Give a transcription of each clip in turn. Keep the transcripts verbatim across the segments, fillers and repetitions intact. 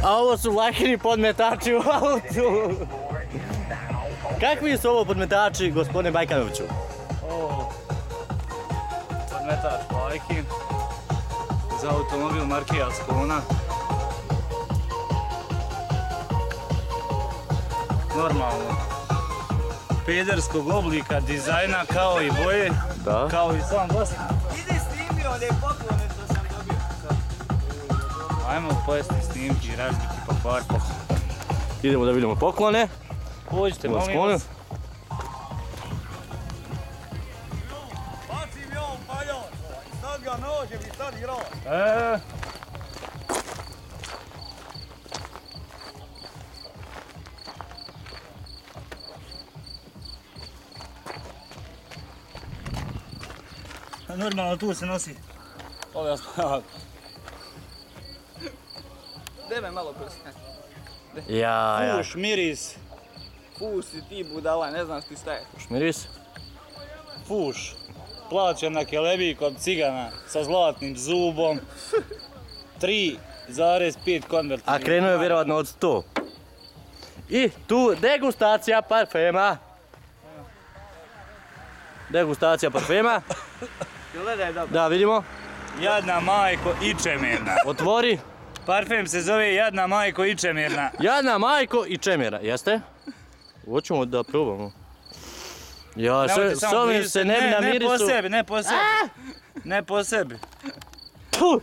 A ovo su Lajkini podmetači u autu. Kakvi su ovo podmetači, gospodine Bajkanoviću? Ovo, podmetač Lajkin za automobil marke Ascona. Normalno, pederskog oblika, dizajna kao i boje, Da. kao i sam vlasnik. Idi snimi one poklone što sam dobio. Ajmo pojesti snimki i razbiti pa par poklon. Idemo da vidimo poklone. Pođite, U molim Asconu. vas. Baci mi on paljač, sad ga nođem i sad igra. E, normalno tu se nosi. Ovo je spavak. Daj me malo prosne. Ja, ja. Fuš, miris. Fuš si ti budala, ne znam ti šta je. Šmiris. Fuš. Plaća na kelebi kod cigana sa zlatnim zubom. tri zarez pet konvertibilnih. A krenuo je vjerovatno od sto. I tu degustacija parfema. Degustacija parfema. Gledaj dobro. Da vidimo. Jadna majko ičemirna. Otvori. Parfem se zove Jadna majko ičemirna. Jadna majko i čemjera, jeste? Hoćemo da probamo. Ja, Nemojte s samo ovim blizu. se ne bi Ne, na ne po mirisu... sebi, ne po sebi. Ne po sebi. Puh!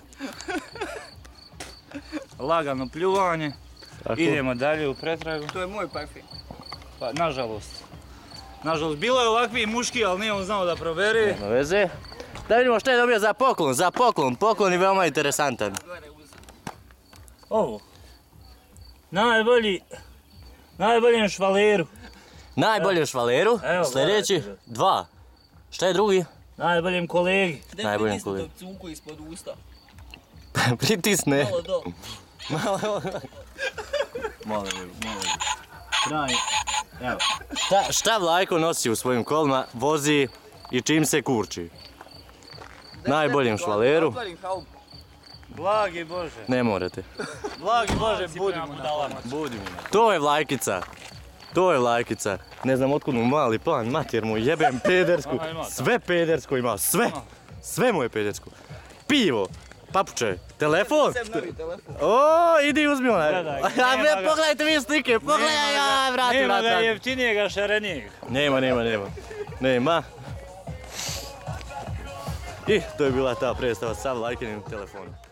Lagano pljuvanje. Tako. Idemo dalje u pretragu. To je moj parfem. Pa, nažalost. Nažalost, bilo je ovakvi muški, ali nije on znao da probere. Nema veze. Da vidimo što je dobio za poklon, za poklon. Poklon je veoma interesantan. Ovo. Najbolji, najboljem švaleru. Najboljem švaleru, Evo, sljedeći, gledajte. dva. Šta je drugi? Najboljem kolegi. Daj Najboljem mi kolegu. nisam cunku ispod usta. Pritisne. Malo do. Malo. Molim, molim. Kraj. Evo. Šta, šta Vlajko nosi u svojim kolima, vozi i čim se kurči? Najboljem švaleru. Otvorim haubu. Blagi Bože. Ne morate. Blagi Bože, budimo budalama. Budimo. To je Vlajkica. To je Vlajkica. Ne znam otkud mu mali plan, mater mu jebem pedersku. Aha, ima, da. Sve pedersko ima, sve. Sve mu je pedersko. Pivo, papuče, telefon. Sem novi telefon. O, idi uzmi onaj. Gledaj ga, A nema ve, ga. pogledajte vi slike, pogledaj, ja, vrati, Nema ga vrati. jeftinijega, šarenijeg. Nema, nema, nema. Nema. I to je bila ta predstava sa Vlajkinim telefonom.